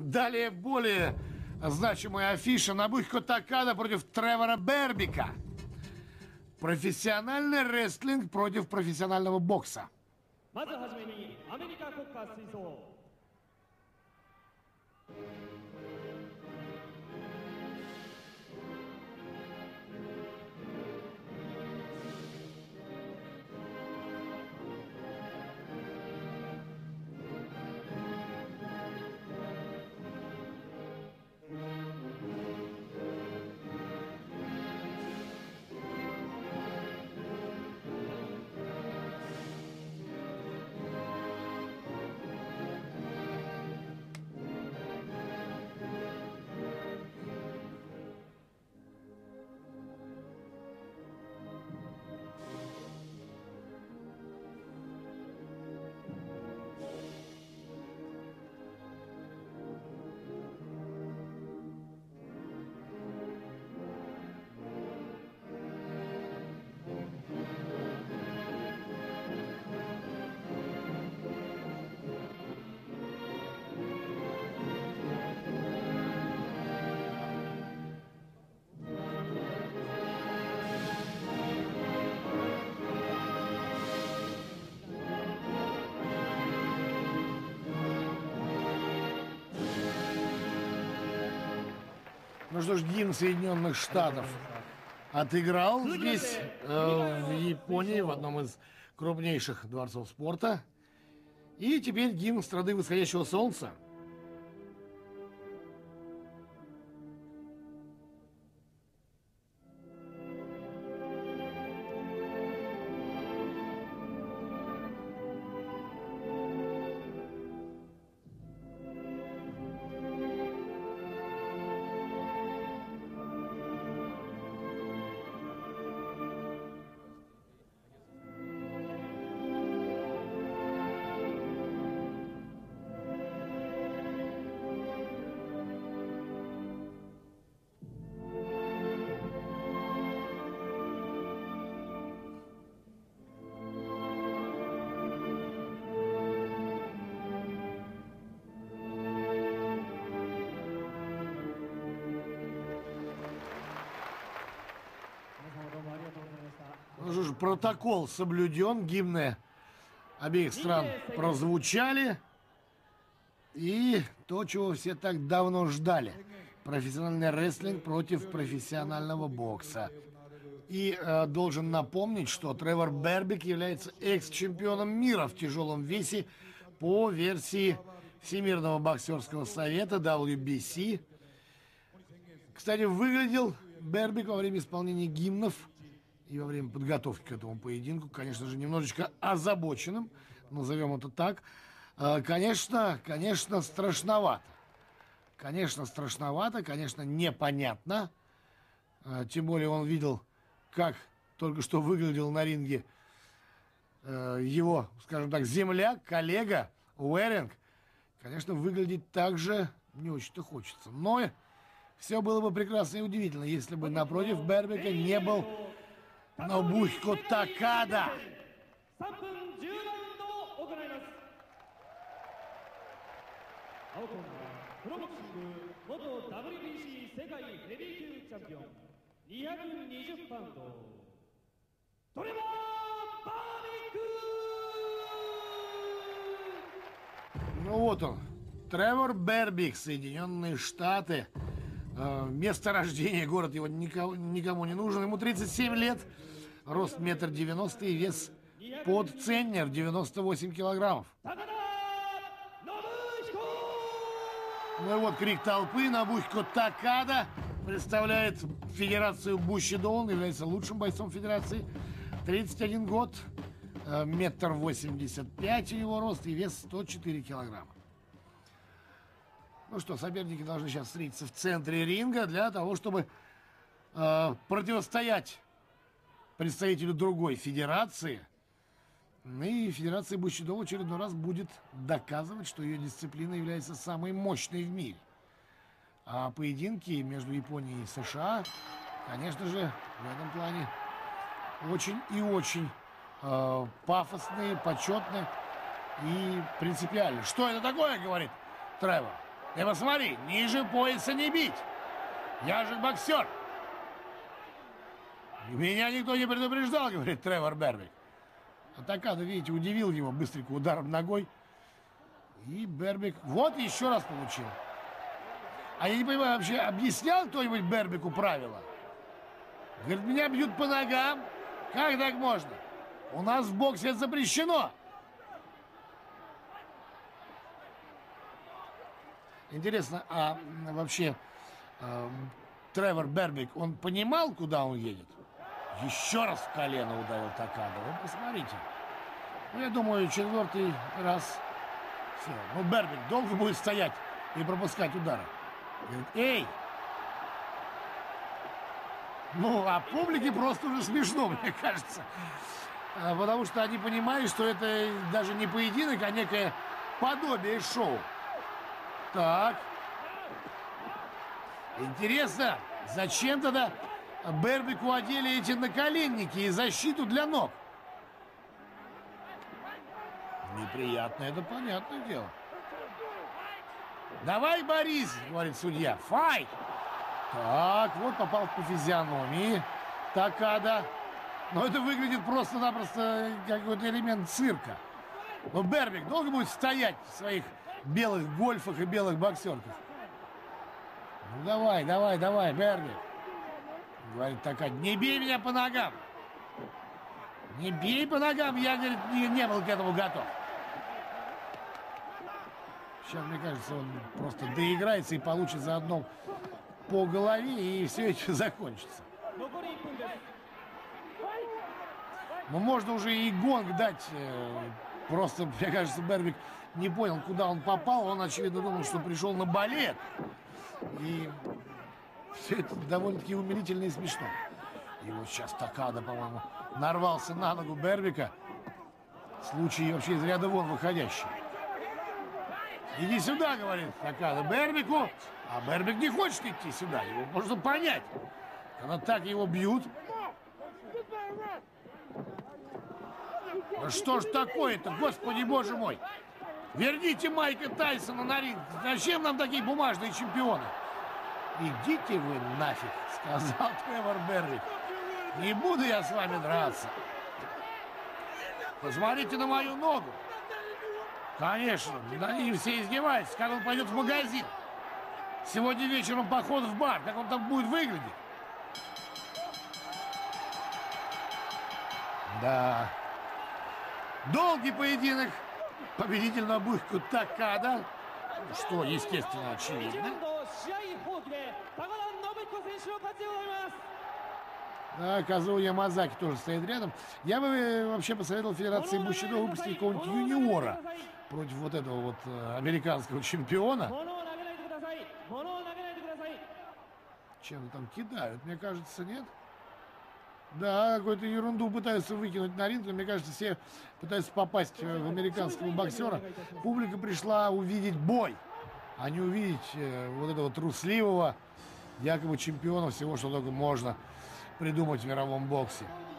Далее более значимая афиша. Набухико Такада против Тревора Бербика. Профессиональный рестлинг против профессионального бокса. Ну что ж, гимн Соединенных Штатов отыграл здесь, в Японии, в одном из крупнейших дворцов спорта. И теперь гимн страны восходящего солнца. Ну что ж, протокол соблюден, гимны обеих стран прозвучали. И то, чего все так давно ждали. Профессиональный рестлинг против профессионального бокса. И должен напомнить, что Тревор Бербик является экс-чемпионом мира в тяжелом весе по версии Всемирного боксерского совета WBC. Кстати, выглядел Бербик во время исполнения гимнов и во время подготовки к этому поединку, конечно же, немножечко озабоченным, назовем это так. Конечно, страшновато. Конечно, страшновато, конечно, непонятно. Тем более он видел, как только что выглядел на ринге его, скажем так, земляк, коллега Уэринг. Конечно, выглядеть так же не очень-то хочется. Но все было бы прекрасно и удивительно, если бы напротив Бербика не был Набухико Такада. Ну вот он, Тревор Бербик, Соединенные Штаты. Место рождения, город его никому не нужен. Ему 37 лет, рост 1,90 м и вес под центнер 98 килограммов. Ну и вот крик толпы. Набухико Такада представляет федерацию Бушидо. Он является лучшим бойцом федерации. 31 год, 1,85 м у него рост и вес 104 килограмма. Ну что, соперники должны сейчас встретиться в центре ринга для того, чтобы противостоять представителю другой федерации. И федерация Бушидо в очередной раз будет доказывать, что ее дисциплина является самой мощной в мире. А поединки между Японией и США, конечно же, в этом плане очень и очень пафосные, почетные и принципиальные. Что это такое, говорит Тревор? Ты посмотри, ниже пояса не бить. Я же боксер. Меня никто не предупреждал, говорит Тревор Бербик. А Такада, видите, удивил его быстренько ударом ногой. И Бербик вот еще раз получил. А я не понимаю, вообще объяснял кто-нибудь Бербику правила? Говорит, меня бьют по ногам. Как так можно? У нас в боксе это запрещено. Интересно, а вообще Тревор Бербик, он понимал, куда он едет? Еще раз в колено ударил Такада. Вы посмотрите. Ну, я думаю, 4-й раз. Все. Ну, Бербик долго будет стоять и пропускать удары. Говорит, эй! Ну, а публике просто уже смешно, мне кажется. Потому что они понимают, что это даже не поединок, а некое подобие шоу. Так. Интересно, зачем тогда Бербику одели эти наколенники и защиту для ног? Неприятно, это понятное дело. Давай, Борис, говорит судья. Файт! Так, вот попал по физиономии Такада. Но это выглядит просто-напросто как какой-то элемент цирка. Но Бербик долго будет стоять в своих белых гольфах и белых боксерках? Ну давай, давай, давай, Бербик. Говорит Такада, не бей меня по ногам. Не бей по ногам, я, говорит, не был к этому готов. Сейчас, мне кажется, он просто доиграется и получит заодно по голове, и все это закончится. Ну, можно уже и гонг дать. Просто, мне кажется, Бербик не понял, куда он попал. Он, очевидно, думал, что пришел на балет. И все это довольно-таки умилительно и смешно. И вот сейчас Такада, по-моему, нарвался на ногу Бербика. Случай вообще из ряда вон выходящий. Иди сюда, говорит Такада Бербику. А Бербик не хочет идти сюда. Его можно понять. Когда так его бьют. Да что ж такое-то, господи боже мой. Верните Майка Тайсона на ринг. Зачем нам такие бумажные чемпионы? Идите вы нафиг, сказал Тревор Бербик. Не буду я с вами драться. Посмотрите на мою ногу. Конечно, на ней все издеваются, как он пойдет в магазин. Сегодня вечером поход в бар, как он там будет выглядеть. Да. Долгий поединок. Победитель на бухку Такада. Что, естественно, очевидно. Да, Казуо Ямазаки тоже стоит рядом. Я бы вообще посоветовал Федерации Бушидо выпустить какого-нибудь юниора против вот этого вот американского чемпиона. Чем там кидают, мне кажется, нет? Да, какую-то ерунду пытаются выкинуть на ринг, но мне кажется, все пытаются попасть в американского боксера. Публика пришла увидеть бой, а не увидеть вот этого трусливого, якобы чемпиона всего, что только можно придумать в мировом боксе.